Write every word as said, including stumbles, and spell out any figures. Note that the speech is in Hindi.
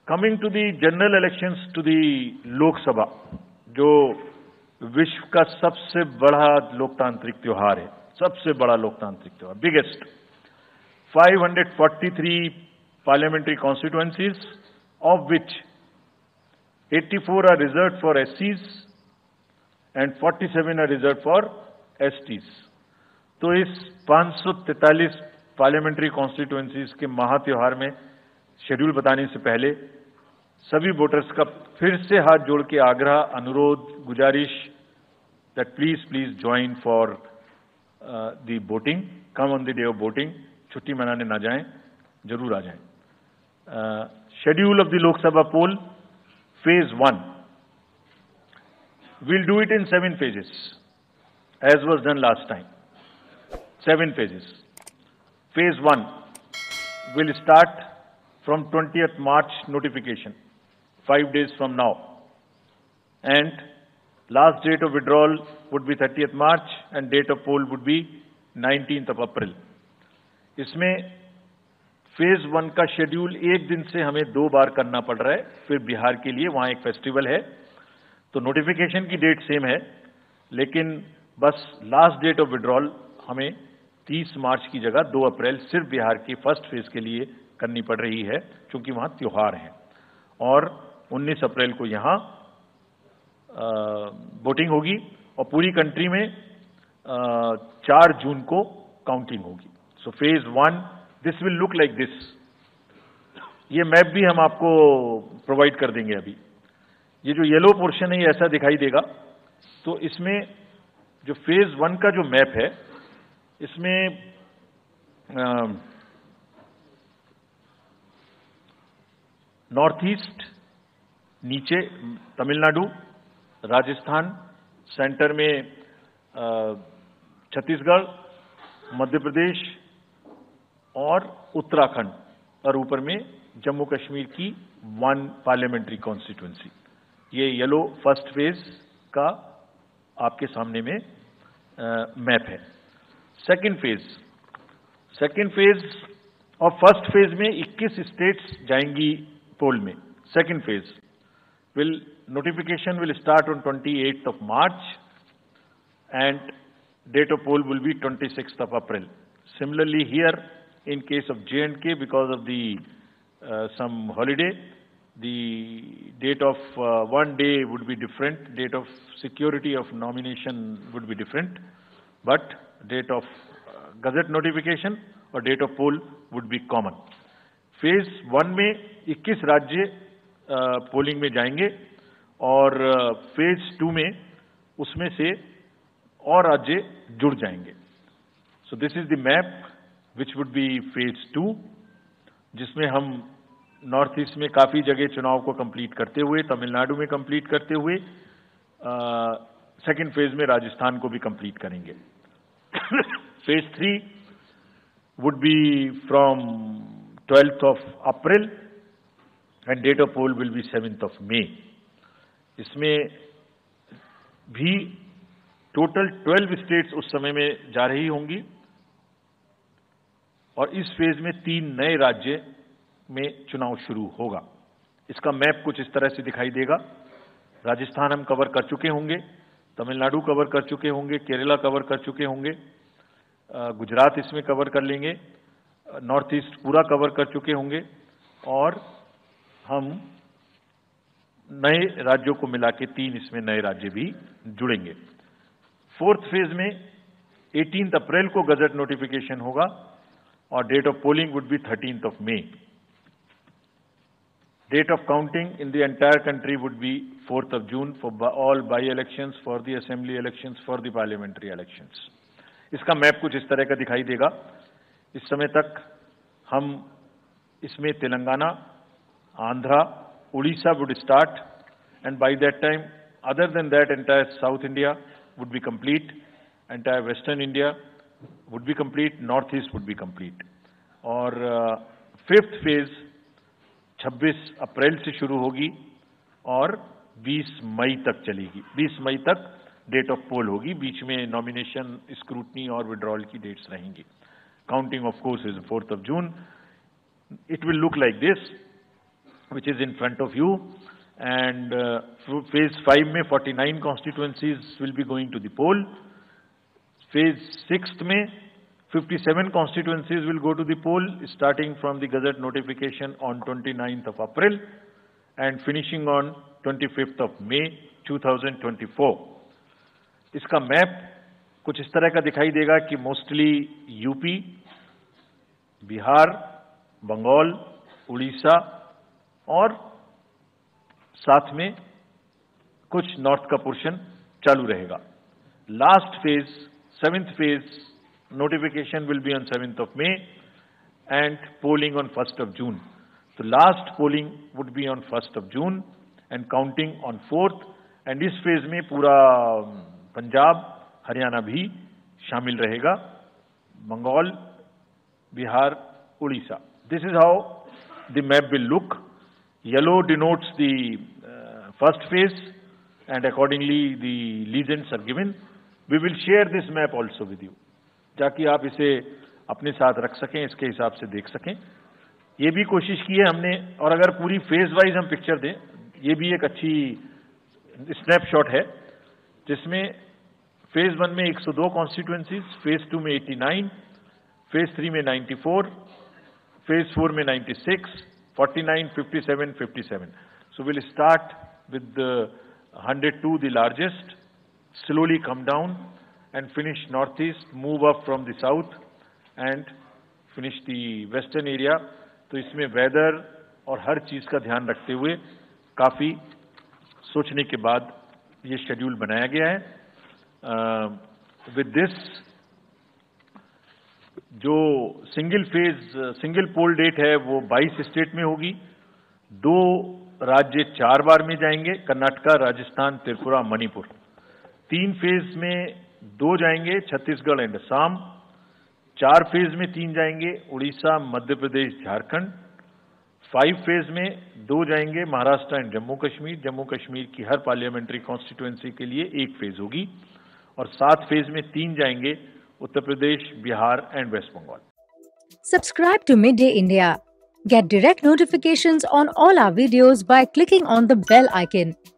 Coming to the general elections to the Lok Sabha, जो विश्व का सबसे बड़ा लोकतांत्रिक त्योहार है, सबसे बड़ा लोकतांत्रिक त्योहार, biggest, five hundred forty-three parliamentary constituencies, of which eighty-four are reserved for S Cs and forty-seven are reserved for S Ts. तो इस पाँच सौ तैंतालीस पार्लियामेंट्री कॉन्स्टिट्यूएंसीज के महात्योहार में शेड्यूल बताने से पहले सभी वोटर्स का फिर से हाथ जोड़ के आग्रह, अनुरोध, गुजारिश that please please join for the voting, come on the day of voting, छुट्टी मनाने ना जाएं, जरूर आ जाएं। Schedule of the Lok Sabha poll, phase one, we'll do it in seven phases, as was done last time. Seven phases. Phase one will start from twentieth March notification, five days from now. And last date of withdrawal would be thirtieth March and date of poll would be nineteenth of April. इसमें फेज वन का शेड्यूल एक दिन से हमें दो बार करना पड़ रहा है, फिर बिहार के लिए वहां एक फेस्टिवल है, तो नोटिफिकेशन की डेट सेम है, लेकिन बस लास्ट डेट ऑफ विड्रॉल हमें तीस मार्च की जगह दो अप्रैल सिर्फ बिहार की फर्स्ट फेज के लिए करनी पड़ रही है, क्योंकि वहां त्योहार है। और उन्नीस अप्रैल को यहां वोटिंग होगी और पूरी कंट्री में चार जून को काउंटिंग होगी। So phase one, this will look like this. ये मैप भी हम आपको प्रोवाइड कर देंगे अभी। ये जो येलो पोर्शन है ये ऐसा दिखाई देगा। तो इसमें जो फेज वन का जो मैप है, इसमें नॉर्थ ईस्ट नीचे तमिलनाडु, राजस्थान, सेंटर में छत्तीसगढ़, मध्य प्रदेश और उत्तराखंड, और ऊपर में जम्मू कश्मीर की वन पार्लियामेंट्री कॉन्स्टिट्यूएंसी। ये येलो फर्स्ट फेज का आपके सामने में मैप है। सेकंड फेज, सेकंड फेज और फर्स्ट फेज में इक्कीस स्टेट्स जाएंगी पोल में। Second phase will notification will start on twenty-eighth of March and date of poll will be twenty-sixth of April. Similarly here, in case of J and K, because of the uh, some holiday, the date of uh, one day would be different, date of security of nomination would be different, but date of uh, gazette notification or date of poll would be common. Phase one में इक्कीस राज्य पोलिंग में जाएंगे और फेज टू में उसमें से और राज्य जुड़ जाएंगे। So this is the map which would be phase two, जिसमें हम नॉर्थ ईस्ट में काफी जगह चुनाव को कंप्लीट करते हुए, तमिलनाडु में कंप्लीट करते हुए, सेकंड फेज में राजस्थान को भी कंप्लीट करेंगे। Phase three would be from twelfth of April and date of poll will be seventh of May. इसमें भी टोटल ट्वेल्व स्टेट्स उस समय में जा रही होंगी और इस फेज में तीन नए राज्य में चुनाव शुरू होगा। इसका मैप कुछ इस तरह से दिखाई देगा। राजस्थान हम कवर कर चुके होंगे, तमिलनाडु कवर कर चुके होंगे, केरला कवर कर चुके होंगे, गुजरात इसमें कवर कर लेंगे, नॉर्थ ईस्ट पूरा कवर कर चुके होंगे और हम नए राज्यों को मिला के तीन इसमें नए राज्य भी जुड़ेंगे। फोर्थ फेज में अठारह अप्रैल को गजट नोटिफिकेशन होगा और date of polling would be thirteenth of May. Date of counting in the entire country would be fourth of June for all by elections, for the assembly elections, for the parliamentary elections. इसका मैप कुछ इस तरह का दिखाई देगा। इस समय तक हम इसमें Telangana, Andhra, Odisha would start, and by that time, other than that, entire South India would be complete, entire Western India would be complete, Northeast would be complete. और फिफ्थ फेज छब्बीस अप्रैल से शुरू होगी और बीस मई तक चलेगी। बीस मई तक डेट ऑफ पोल होगी, बीच में नॉमिनेशन, स्क्रूटनी और विड्रॉल की डेट्स रहेंगी। Counting of course is fourth of June. It will look like this. which is in front of you, and uh, phase five में forty-nine constituencies will be going to the poll. Phase sixth में fifty-seven constituencies will go to the poll, starting from the Gazette notification on twenty-ninth of April and finishing on twenty-fifth of May two thousand twenty-four. इसका मैप कुछ इस तरह का दिखाई देगा कि मोस्टली यूपी, बिहार, बंगाल, उड़ीसा और साथ में कुछ नॉर्थ का पोर्शन चालू रहेगा. Last phase, seventh phase, notification will be on seventh of May and polling on first of June. So last polling would be on first of June and counting on fourth. And इस फेज में पूरा पंजाब, हरियाणा भी शामिल रहेगा, Bengal, Bihar, Orissa. This is how the map will look. Yellow denotes the uh, first phase, and accordingly the legends are given. We will share this map also with you, ताकि आप इसे अपने साथ रख सकें, इसके हिसाब से देख सकें. ये भी कोशिश की है हमने, और अगर पूरी फेज वाइज हम पिक्चर दें, ये भी एक अच्छी स्नैपशॉट है, जिसमें फेज वन में one oh two constituencies, phase two में eighty-nine, फेज थ्री में ninety-four, फेज फोर में ninety-six, forty-nine, fifty-seven, fifty-seven. So we'll start with the one hundred two, the largest, slowly come down and finish northeast, move up from the south and finish the western area. तो इसमें वेदर और हर चीज का ध्यान रखते हुए काफी सोचने के बाद ये शेड्यूल बनाया गया है. विद दिस, जो single phase single poll date है वो बाईस स्टेट में होगी. दो राज्य चार बार में जाएंगे, कर्नाटका, राजस्थान, त्रिपुरा, मणिपुर. तीन फेज में दो जाएंगे, छत्तीसगढ़ एंड असम. चार फेज में तीन जाएंगे, उड़ीसा, मध्य प्रदेश, झारखंड. फाइव फेज में दो जाएंगे, महाराष्ट्र एंड जम्मू कश्मीर. जम्मू कश्मीर की हर पार्लियामेंट्री कॉन्स्टिट्यूएंसी के लिए एक फेज होगी. और सात फेज में तीन जाएंगे, Uttar Pradesh, Bihar and west Bengal. Subscribe to Midday India. Get direct notifications on all our videos by clicking on the bell icon.